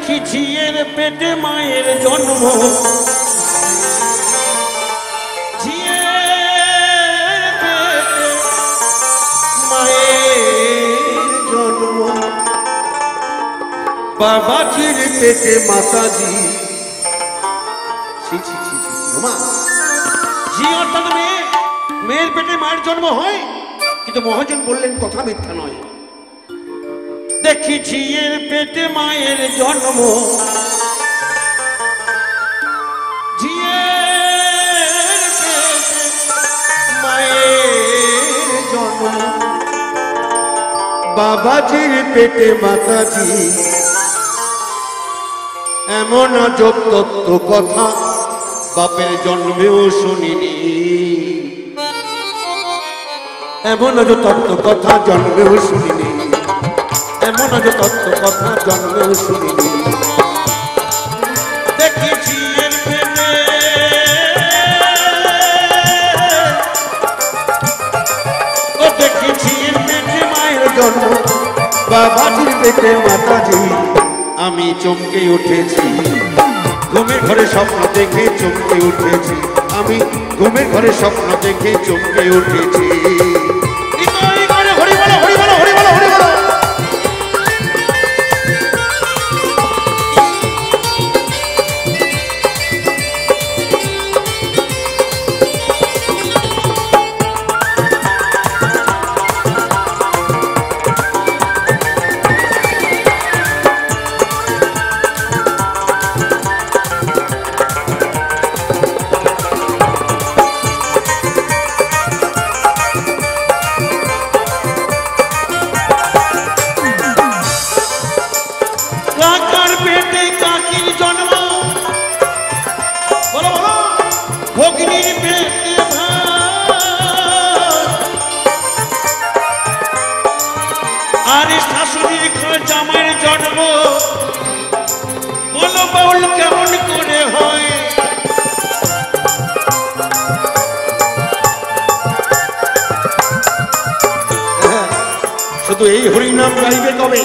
দেখি ঝিয়ের পেটে মায়ের জন্ম, ঝিয়ের পেটে মায়ের জন্ম, বাবাজির পেটে মাতাজি। ঝি অর্থাৎ মেয়ে, মেয়ের পেটে মায়ের জন্ম হয়, কিন্তু মহাজন বললেন কথা মিথ্যা নয়। দেখি ঝিয়ের পেটে মায়ের জন্ম, ঝিয়ের পেটে মায়ের জন্ম, বাবাজির পেটে মাতাজি। এমন আজব তত্ত্ব কথা বাপের জন্মেও শুনিনি, এমন আজব তত্ত্ব কথা জন্মেও শুনিনি, এমন আজব তত্ত্ব কথা জন্মেও শুনিনি। দেখি ঝিয়ের পেটে, ও দেখি ঝিয়ের পেটে মায়ের জন্ম, বাবাজির পেটে মাতাজি। আমি চমকে উঠেছি, ঘুমের ঘরে স্বপ্ন দেখে চমকে উঠেছি, আমি ঘুমের ঘরে স্বপ্ন দেখে চমকে উঠেছি। কাকার পেটে কাকির জন্ম, বলো বলো, ভগ্নির পেটে ভাই, আর শাশুড়ির ঘরে জামাইয়ের জন্ম, বলো বাউল কেমন করে হয়। শুধু এই হরিনাম গাইবে কবে?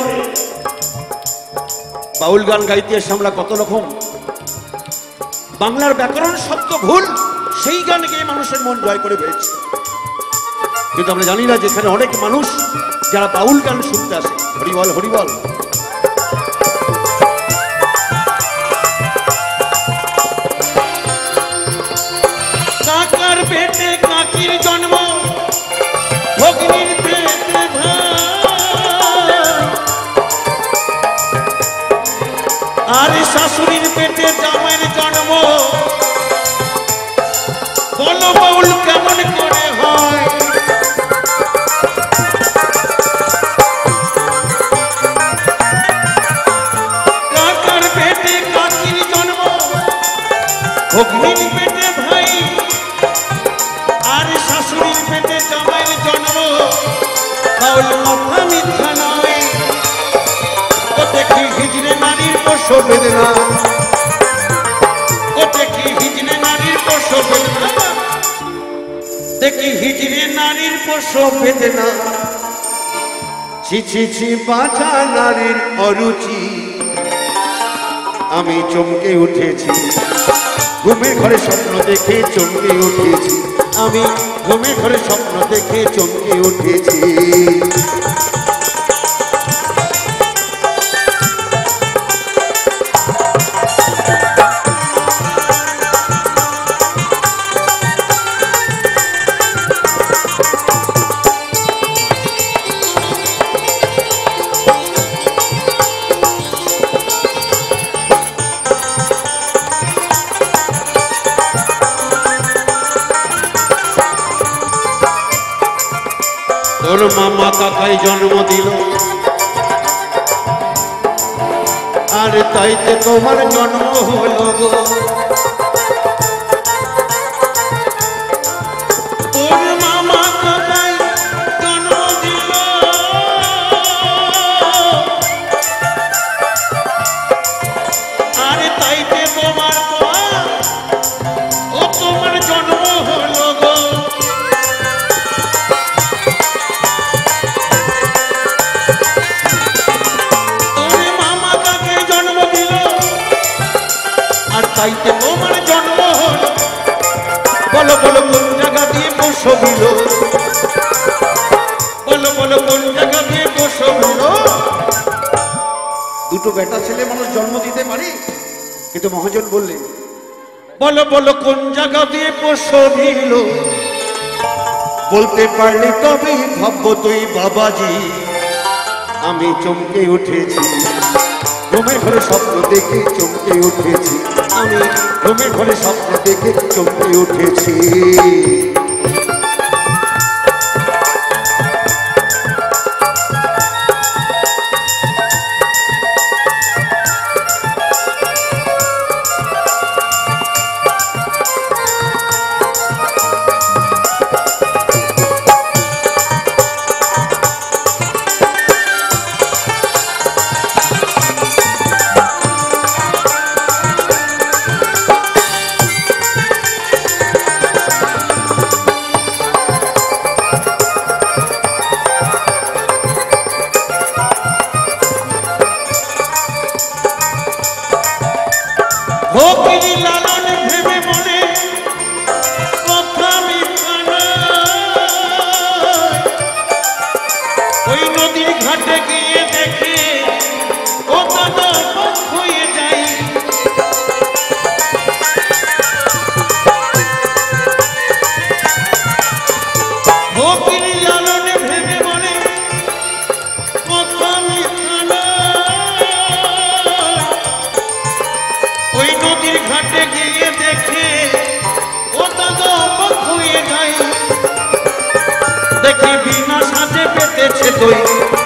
বাউল গান গাইতে এসে আমরা কত রকম বাংলার ব্যাকরণ শব্দ ভুল, সেই গান গিয়ে মানুষের মন জয় করে ফেলেছে। কিন্তু আমরা জানি না যেখানে অনেক মানুষ যারা বাউল গান শুনতে আসে। হরিবল হরিবল। কাকার পেটে কাকির জন্ম, ভগ্নির পেটে ভাই, আর শাশুড়ির পেটে জামাইয়ের জন্ম, বলো বাউল কেমন করে হয়। কাকার পেটে কাকির জন্ম, ভগ্নির পেটে ভাই, আর শাশুড়ির পেটে জামাইয়ের জন্ম, বাউল কথা মিথ্যা নয়। ও দেখি হিজড়ে নারীর প্রসব বেদনা, ও দেখি হিজড়ে নারীর প্রসব বেদনা, দেখি হিজড়ে নারীর প্রসব বেদনা। ছি ছি ছি বাঁচা নারীর অরুচি। আমি চমকে উঠেছি, ঘুমের ঘরে স্বপ্ন দেখে চমকে উঠেছি, আমি ঘুমের ঘরে স্বপ্ন দেখে চমকে উঠেছি। তোর মামা কাকাই জন্ম দিল, আর তাইতে তোমার জন্ম হলো গো। তোর মামা কাকাই জন্ম দিল, আর তাইতে তোমার ও তোমার জন্ম হলো গো। তোর মামা কাকে জন্ম দিল, তাইতে তোমার জন্ম হলো। বলো বলো কোন জায়গা দিয়ে বসবিল, বলো বলো কোন জায়গা দিয়ে বসবিল। দুটো বেটা ছেলে মানুষ জন্ম দিতে পারে, কিন্তু মহাজন বললেন বলো বলো কোন জায়গা দিয়ে বসবিল। বলতে পারলে তবেই ভাববো তুই বাবাজি। আমি চমকে উঠেছি, ঘুমের ঘরে স্বপ্ন দেখে চমকে উঠেছি। আমি ঘুমের ঘরে স্বপ্ন দেখে চমকে উঠেছি। ফকিরি লালন ভেবে মনে কথা মিথ্যা নয়। ওই নদীর ঘাটে গিয়ে দেখে ও দাদা অবাক হয়ে যাই। ফকিরি লালন ভেবে মনে কথা মিথ্যা নয়। ওই নদীর ঘাটে গিয়ে দেখে ও দাদা অবাক হয়ে যাই। দেখি বিনা সাথে পেতেছে দই,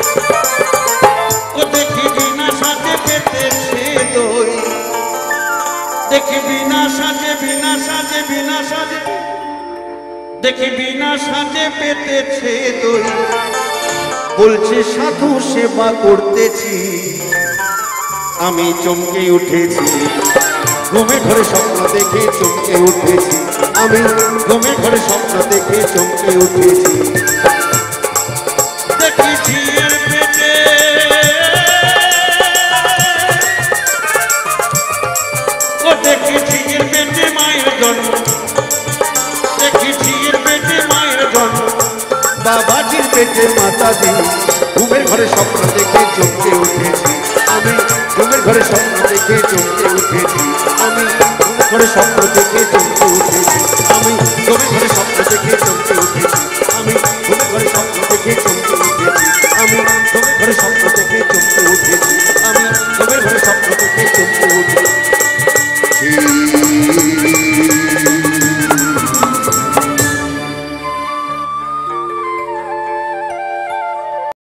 ও দেখি বিনা সাথে পেতেছে দই। দেখি বিনা সাজে বিনা সাজে বিনা সাজে, দেখি বিনা সাজে পেতেছে দই। বলছে সাধু সেবা করতেছি। আমি চমকে উঠেছি, ঘুমের ঘরে স্বপ্ন দেখে চমকে উঠেছি। আমি ঘুমের ঘরে স্বপ্ন দেখে চমকে উঠেছি। দেখি ঝিয়ের পেটে, ও দেখি ঝিয়ের পেটে মায়ের জন্ম। দেখি ঝিয়ের পেটে মায়ের জন্ম। বাবাজির পেটে মাতাজি। ঘুমের ঘরে স্বপ্ন দেখে চমকে উঠেছি। আমি ঘুমের ঘরে স্বপ্ন দেখে চমকে উঠেছি। আমি ঘুমের ঘরে স্বপ্ন দেখে চমকে উঠেছি। আমি ঘুমের ঘরে স্বপ্ন দেখে চমকে উঠেছি। আমি ঘুমের ঘরে স্বপ্ন দেখে চমকে উঠেছি। আমি ঘুমের ঘরে স্বপ্ন দেখে চমকে উঠেছি। আমি ঘুমের ঘরে স্বপ্ন